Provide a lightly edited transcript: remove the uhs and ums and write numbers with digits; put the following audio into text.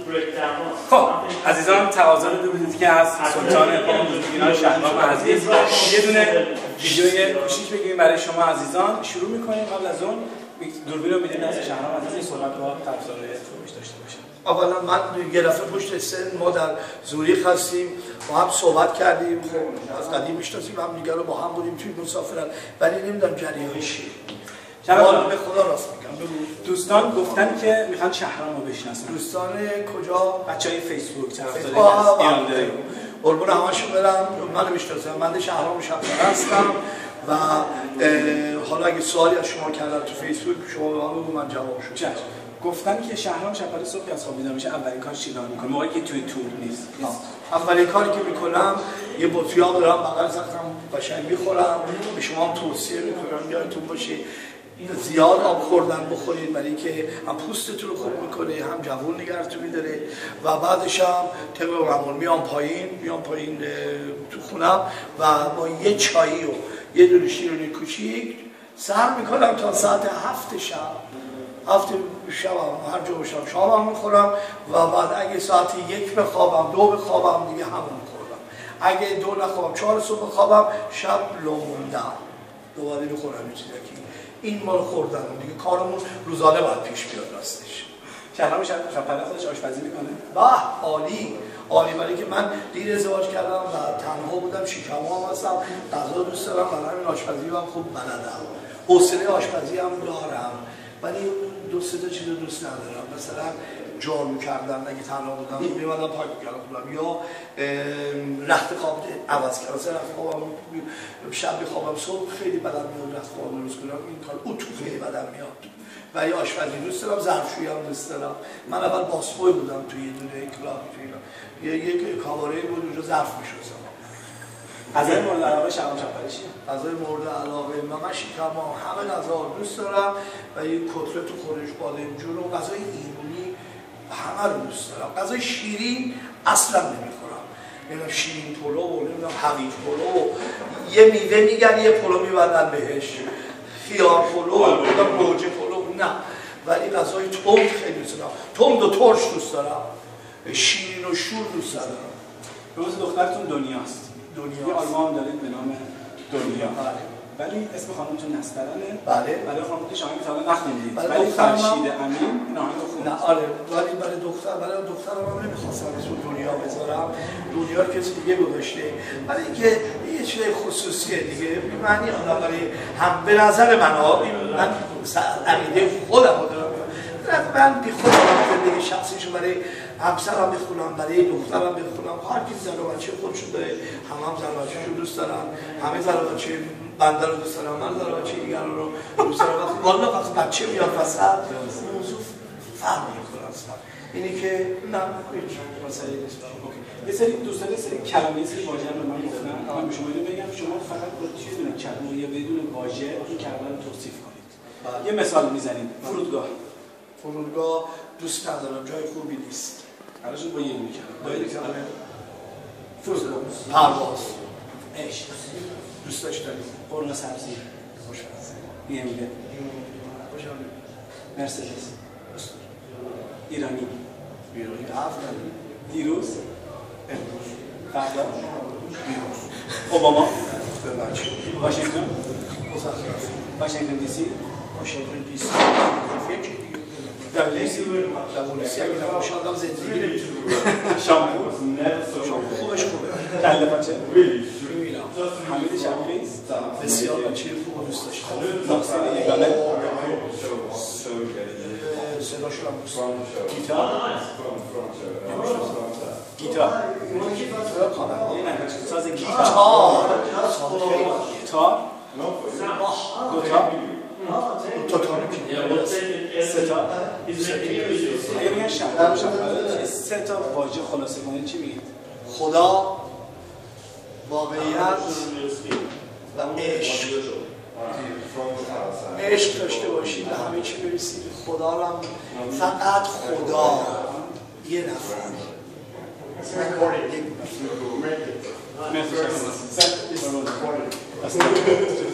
خب عزیزان تقاضا رو بدید که از سلطان پاکدامنان شهرام عزیز یه دونه ویدیوی کوچیک بگیریم برای شما عزیزان. شروع می‌کنیم. قبل از اون دوربین رو می‌دید از شهرام عزیز این صحبت با طرفدارای خوبش داشته باشیم. اولا من یه دفعه پشت سن ما در زوریخ هستیم، با هم صحبت کردیم، از قدیم میشناسیم هم دیگه رو، با هم بودیم توی مسافرت، ولی نمیدونم جریانش چیه. به خدا راست میگم. دوستان گفتن که میخوان شهرام رو بشناسن. دوستان کجا؟ بچهای فیسبوک طرفدار ایران داریم. قربون همشون برم. منو میشناسن. من شهرام شب‌دار هستم و حالا اگه سوالی از شما کردن تو فیسبوک شما به من بگو، من جوابشو میدم. گفتن که شهرام شب صبح از خواب بیدار میشه اولین کار چیکار میکنه موقعی که توی تور نیست؟ اولین کاری که میکنم یه بطریاب دارم بغل زخم قشنگ میخورم. به شما هم توصیه میکنم یادتون باشه زیاد آب خوردن بخورید، برای اینکه هم پوستتون رو خوب میکنه هم جوون نگهتون میداره. و بعدش هم طبق معمول میام پایین تو خونم و با یه چایی و یه دونه شیرینی کوچیک سر میکنم تا ساعت 7 شب. هر جا باشم شامم میخورم و بعد اگه ساعت 1 بخوابم 2 بخوابم دیگه همون میخورم. اگه 2 نخوابم 4 صبح بخوابم شب لوموندم دوباره میخورم. این مال خوردن دیگه کارمون روزانه باید پیش بیاد. راستش شهرام شب خودش آشپزی میکنه؟ عالی برای که من دیر ازدواج کردم و تنها بودم، شیکمو هم هستم، غذا دوست دارم، برای همین آشپزی هم خوب بلدم، حوصله آشپزی هم دارم، ولی 2-3 تا چیز دوست ندارم. مثلا جارو کردن اگه تنها بودم میمدم پاک میکردم، یا رخت خواب عوض کردم. مثلا رخت خوابم شب بخوابم صبح خیلی بدم میاد، رخت خوابم درست کنم این کار اتو خیلی بدم میاد. ولی آشپزی دوست دارم، ظرفشویی هم دوست دارم. من اول باسپوی بودم توی یه دونه کلاب توی یک کاباره بود، اونجا ظرف میشستم. غذای مورد علاقه شهرام شب‌پری چیه؟ غذای مورد علاقه من شیکما همه غذا رو دوست دارم و این کتلت و خورش بادمجون و غذای ایرانی همه رو دوست دارم. غذای شیرین اصلا نمیخورم. نمیدونم شیرین پلو و نمیدونم حویج پلو یه میوه میگن یه پلو میبندن بهش، خیار پلو نمیدونم گوجه پلو نه. ولی غذای تند خیلی دوست دارم. تند و ترش دوست دارم. شیرین و شور دوست دارم. روز دخترتون دنیاست. یه آلبوم دارید به نام دنیا. ولی اسم خانمتون نسترنه. بله. برای خانمتون شما مثلا نخوندید. ولی فرشید امین این آهنگ رو خوند. نه آره، ولی برای دخترم هم نمیخواستم اسم دنیا بذارم. دنیا رو کسی دیگه گذاشته. ولی اینکه یه چیز خصوصیه دیگه. معنی آدم برای هم به نظر من عقیده خودم دارم. من بی خودم زندگی شخصیشو برای همسرم بخونم، برای دخترم بخونم. هر کی زن و بچه خودشو داره، هم زن و بچه‌شو دوست دارن، همه زن و بچه بنده رو دوست دارم، من زن و بچه دیگر رو دوست دارم. والا وقتی بچه میاد وسط موضوع فرق میکنه اصلا. اینی که نه هیچ مسئله نیست. یه سری دوستان یه سری کلمه سری واژه رو من گفتم. من به شما اینو بگم شما فقط با چه دونه کلمه یا بدون واژه این کلمه رو توصیف کنید. یه مثال میزنید. فرودگاه دوست ندارم، جای خوبی نیست. علاش با یه کلمه. فرودگاه پرواز عشق دوست داشتنی، قرمه سبزی خوشمزه، بیمده خوشمزه، مرسدس ایرانی افغانی دیروز امروز فردا دیروز اوباما ببخشید واشنگتن مزخرف واشنگتن دی سی دبولیسی اگه نباشه آدم زندگی نمیتونه. شامپو خوبش خوبه. کله پاچه میبینم حمید شمخیز بسیار بچه خوب دوست داشتم. تقصیر یگانه صداشون هم دوست گیتار ساز گیتار ستا اگه میگن شهرام شهرام 3 تا واژه خلاصه کنید چی میگید؟ خدا، واقعیت و عشق. عشق داشته باشید و همه چی برسید. خدا رو هم فقط خدا یه نفر. مرسی